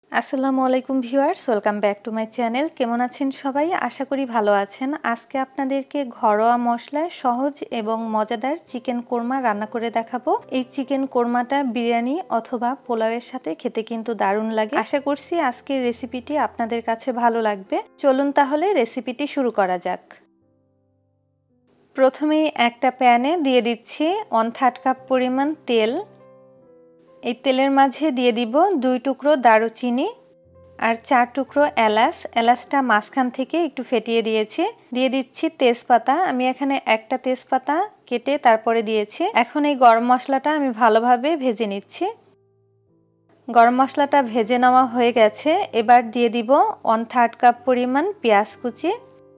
আসসালামু আলাইকুম viewers, welcome back to my channel. কেমন আছেন সবাই? আশা করি ভালো আছেন। আজকে আপনাদেরকে ঘরোয়া মশলায় সহজ এবং মজাদার চিকেন কোরমা রান্না করে দেখাবো। এই চিকেন কোরমাটা বিরিয়ানি অথবা পোলাওয়ের সাথে খেতে কিন্তু দারুণ লাগে। আশা করছি আজকের রেসিপিটি আপনাদের কাছে ভালো লাগবে। চলুন তাহলে রেসিপিটি শুরু করা যাক। প্রথমেই একটা প্যানে দিয়ে দিচ্ছি 1/3 কাপ পরিমাণ তেল। এই তেলের মাঝে দিয়ে দিব 2 টুকরো দারুচিনি আর 4 টুকরো এলাচ। এলাচটা মাঝখান থেকে একটু ফেটিয়ে দিয়েছি। দিয়ে দিচ্ছি তেজপাতা। আমি এখানে একটা তেজপাতা কেটে তারপরে দিয়েছি। এখন এই গরম মশলাটা আমি ভালোভাবে ভেজে নিচ্ছি। গরম মশলাটা ভেজে নেওয়া হয়ে গেছে। এবার দিয়ে দিব 1/3 কাপ পরিমাণ পেঁয়াজ কুচি।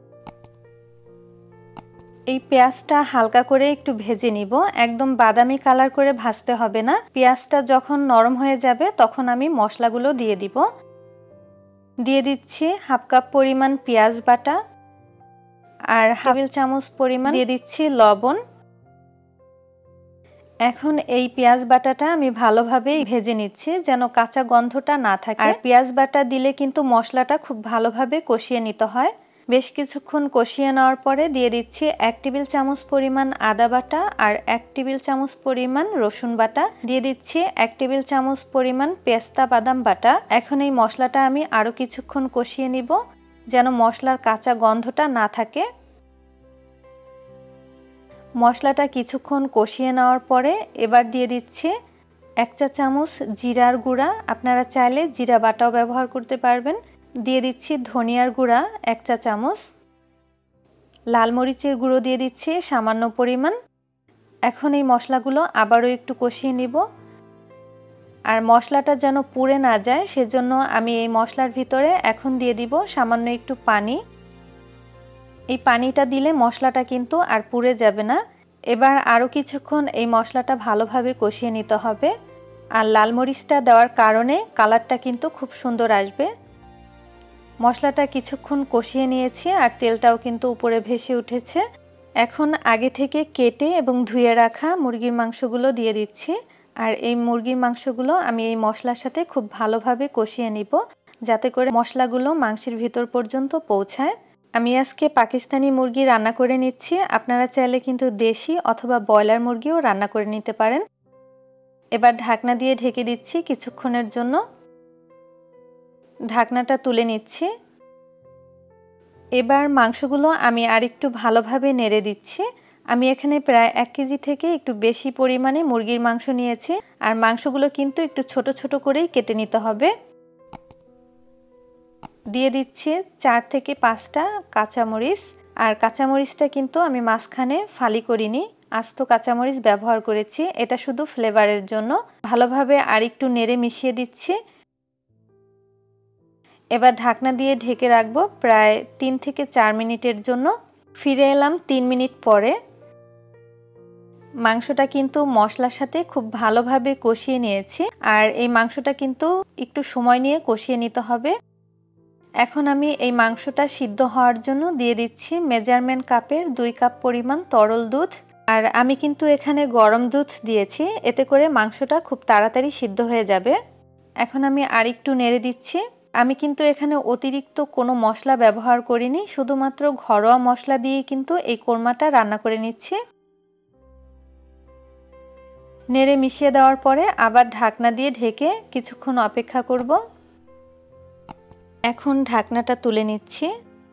এই পেঁয়াজটা হালকা করে একটু ভেজে নিব, একদম বাদামি কালার করে ভাজতে হবে না। পেঁয়াজটা যখন নরম হয়ে যাবে তখন আমি মশলাগুলো দিয়ে দিব। দিয়ে দিচ্ছি 1/2 কাপ পরিমাণ পেঁয়াজ বাটা আর 1/2 টেবিল চামচ পরিমাণ দিয়ে দিচ্ছি লবণ। এখন এই পেঁয়াজ বাটাটা আমি ভালোভাবে ভেজে নিচ্ছি যেন কাঁচা গন্ধটা না থাকে। আর পেঁয়াজ বাটা দিলে কিন্তু মশলাটা খুব ভালোভাবে কষিয়ে নিতে হয়। বেশ কিছুক্ষণ কষিয়ে নেওয়ার পরে দিয়ে দিচ্ছি 1 টেবিল চামচ পরিমাণ আদা বাটা আর 1 টেবিল চামচ পরিমাণ রসুন বাটা। দিয়ে দিচ্ছি 1 টেবিল চামচ পরিমাণ পেস্তা বাদাম বাটা। এখন এই মশলাটা আমি আরও কিছুক্ষণ কষিয়ে নিব যেন মশলার কাঁচা গন্ধটা না থাকে। মশলাটা কিছুক্ষণ কষিয়ে নেওয়ার পরে এবার দিয়ে দিচ্ছি 1 চা চামচ জিরার গুঁড়া। আপনারা চাইলে জিরা বাটাও ব্যবহার করতে পারবেন। দিয়ে দিচ্ছি ধনিয়ার গুঁড়া 1 চা চামচ। লাল মরিচের গুঁড়ো দিয়ে দিচ্ছি সামান্য পরিমাণ। এখন এই মশলাগুলো আবারও একটু কষিয়ে নিব। আর মশলাটা যেন পুড়ে না যায় সেজন্য আমি এই মশলার ভিতরে এখন দিয়ে দিব সামান্য একটু পানি। এই পানিটা দিলে মশলাটা কিন্তু আর পুড়ে যাবে না। এবার আরও কিছুক্ষণ এই মশলাটা ভালোভাবে কষিয়ে নিতে হবে। আর লাল মরিচটা দেওয়ার কারণে কালারটা কিন্তু খুব সুন্দর আসবে। মশলাটা কিছুক্ষণ কষিয়ে নিয়েছি আর তেলটাও কিন্তু উপরে ভেসে উঠেছে। এখন আগে থেকে কেটে এবং ধুয়ে রাখা মুরগির মাংসগুলো দিয়ে দিচ্ছি। আর এই মুরগির মাংসগুলো আমি এই মশলার সাথে খুব ভালোভাবে কষিয়ে নিব যাতে করে মশলাগুলো মাংসের ভিতর পর্যন্ত পৌঁছায়। আমি আজকে পাকিস্তানি মুরগি রান্না করে নিচ্ছি। আপনারা চাইলে কিন্তু দেশি অথবা ব্রয়লার মুরগিও রান্না করে নিতে পারেন। এবার ঢাকনা দিয়ে ঢেকে দিচ্ছি কিছুক্ষণের জন্য। ঢাকনাটা তুলে নিচ্ছি। এবার মাংসগুলো আমি আরেকটু ভালোভাবে নেড়ে দিচ্ছি। আমি এখানে প্রায় 1 কেজি থেকে একটু বেশি পরিমাণে মুরগির মাংস নিয়েছি। আর মাংসগুলো কিন্তু একটু ছোট ছোট করেই কেটে নিতে হবে। দিয়ে দিচ্ছি 4 থেকে 5টা কাঁচামরিচ। আর কাঁচামরিচটা কিন্তু আমি মাঝখানে ফালি করিনি, আস্ত কাঁচামরিচ ব্যবহার করেছি। এটা শুধু ফ্লেভারের জন্য। ভালোভাবে আরেকটু নেড়ে মিশিয়ে দিচ্ছি। এবার ঢাকনা দিয়ে ঢেকে রাখবো প্রায় 3 থেকে 4 মিনিটের জন্য। ফিরে এলাম 3 মিনিট পরে। মাংসটা কিন্তু মশলার সাথে খুব ভালোভাবে কষিয়ে নিয়েছি। আর এই মাংসটা কিন্তু একটু সময় নিয়ে কষিয়ে নিতে হবে। এখন আমি এই মাংসটা সিদ্ধ হওয়ার জন্য দিয়ে দিচ্ছি মেজারমেন্ট কাপের 2 কাপ পরিমাণ তরল দুধ। আর আমি কিন্তু এখানে গরম দুধ দিয়েছি, এতে করে মাংসটা খুব তাড়াতাড়ি সিদ্ধ হয়ে যাবে। এখন আমি আরেকটু নেড়ে দিচ্ছি। আমি কিন্তু এখানে অতিরিক্ত কোনো মশলা ব্যবহার করিনি, শুধুমাত্র ঘরোয়া মশলা দিয়ে কিন্তু এই কোরমাটা রান্না করে নিচ্ছি। নেড়ে মিশিয়ে দেওয়ার পরে আবার ঢাকনা দিয়ে ঢেকে কিছুক্ষণ অপেক্ষা করব। এখন ঢাকনাটা তুলে নিচ্ছি।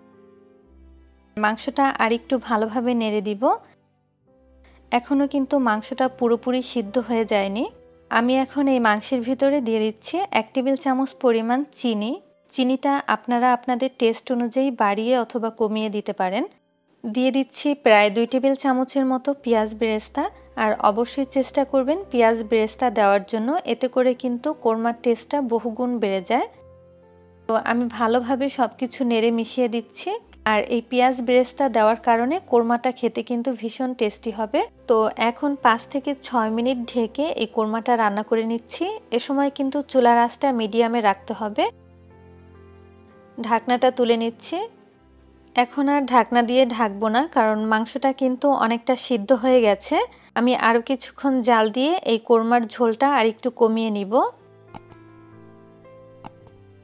মাংসটা আরেকটু ভালোভাবে নেড়ে দিব। এখনো কিন্তু মাংসটা পুরোপুরি সিদ্ধ হয়ে যায়নি। আমি এখন এই মাংসের ভিতরে দিয়ে দিচ্ছি 1 টেবিল চামচ পরিমাণ চিনি। চিনিটা আপনারা আপনাদের টেস্ট অনুযায়ী বাড়িয়ে অথবা কমিয়ে দিতে পারেন। দিয়ে দিচ্ছি প্রায় 2 টেবিল চামচের মতো পেঁয়াজ বেরেস্তা। আর অবশ্যই চেষ্টা করবেন পেঁয়াজ বেরেস্তা দেওয়ার জন্য, এতে করে কিন্তু কোরমার টেস্টটা বহুগুণ বেড়ে যায়। তো আমি ভালোভাবে সবকিছু নেড়ে মিশিয়ে দিচ্ছি। আর এই পেঁয়াজ বেরেস্তা দেওয়ার কারণে কোরমাটা খেতে কিন্তু ভীষণ টেস্টি হবে। তো এখন 5 থেকে 6 মিনিট ঢেকে এই কোরমাটা রান্না করে নিচ্ছি। এ সময় কিন্তু চুলার আঁচটা মিডিয়ামে রাখতে হবে। ঢাকনাটা তুলে নিচ্ছি। এখন আর ঢাকনা দিয়ে ঢাকবো না, কারণ মাংসটা কিন্তু অনেকটা সিদ্ধ হয়ে গেছে। আমি আরও কিছুক্ষণ জাল দিয়ে এই কোরমার ঝোলটা আর একটু কমিয়ে নিব।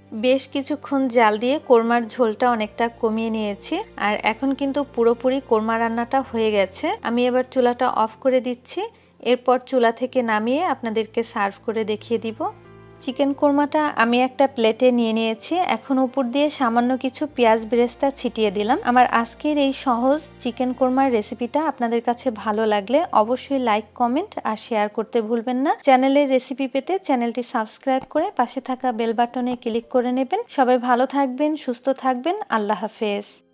বেশ কিছুক্ষণ জাল দিয়ে কোরমার ঝোলটা অনেকটা কমিয়ে নিয়েছি আর এখন কিন্তু পুরোপুরি কোরমা রান্নাটা হয়ে গেছে। আমি এবার চুলাটা অফ করে দিচ্ছি। এরপর চুলা থেকে নামিয়ে আপনাদেরকে সার্ভ করে দেখিয়ে দিব। চিকেন কোরমাটা আমি একটা প্লেটে নিয়ে নিয়েছি। এখন উপর দিয়ে সামান্য কিছু পেঁয়াজ বেরেস্তা ছিটিয়ে দিলাম। আমার আজকের এই সহজ চিকেন কোরমার রেসিপিটা আপনাদের কাছে ভালো লাগলে অবশ্যই লাইক, কমেন্ট আর শেয়ার করতে ভুলবেন না। চ্যানেলের রেসিপি পেতে চ্যানেলটি সাবস্ক্রাইব করে পাশে থাকা বেল বাটনে ক্লিক করে নেবেন। সবাই ভালো থাকবেন, সুস্থ থাকবেন। আল্লাহ হাফেজ।